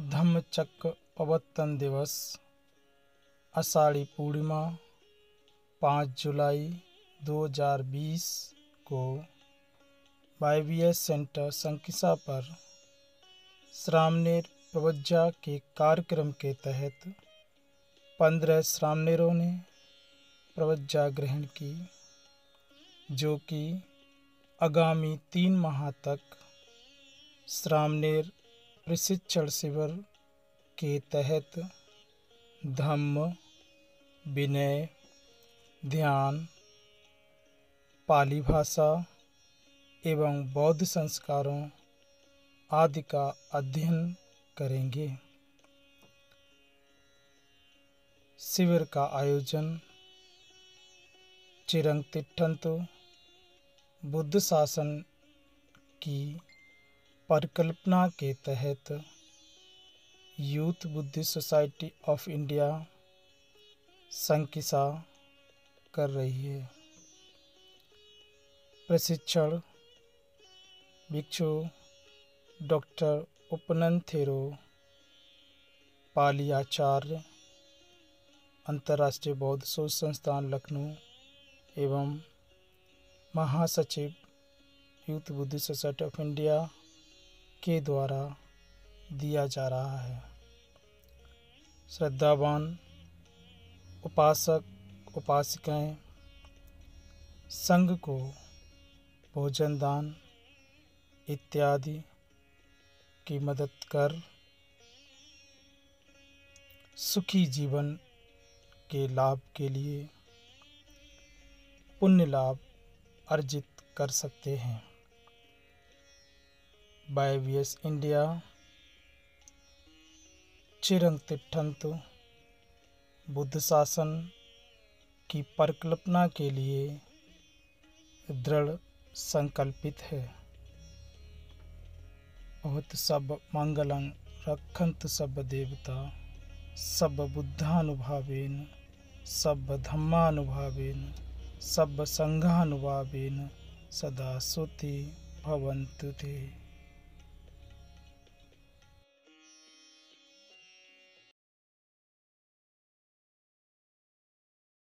धम्मचक्र प्रवर्तन दिवस आषाढ़ी पूर्णिमा 5 जुलाई 2020 को YBS centre Sankisa पर श्रामणेर प्रवज्जा के कार्यक्रम के तहत 15 श्रामणेरों ने प्रवज्जा ग्रहण की, जो कि आगामी 3 माह तक श्रामणेर प्रशिक्षण शिविर के तहत धम्म, विनय, ध्यान, पाली भाषा एवं बौद्ध संस्कारों आदि का अध्ययन करेंगे। शिविर का आयोजन चिरंग तिट्ठन्तु बुद्ध शासन की परिकल्पना के तहत youth Buddhist society of India Sankisa कर रही है। प्रशिक्षण भिक्षु डॉक्टर उपनंथेरो पाली आचार्य, अंतर्राष्ट्रीय बौद्ध शोध संस्थान लखनऊ एवं महासचिव youth Buddhist society of India के द्वारा दिया जा रहा है। श्रद्धावान उपासक उपासिकाएं संघ को भोजन दान इत्यादि की मदद कर सुखी जीवन के लाभ के लिए पुण्य लाभ अर्जित कर सकते हैं। YBS इंडिया चिरंग तिट्ठन्तु बुद्ध शासन की परिकल्पना के लिए दृढ़ संकल्पित है। बहुत सब मंगलं रक्षन्तु सब देवता सब बुद्धानुभावेन सब धम्मानुभावेन सब संघानुभावेन सदा सुति भवन्तु ते।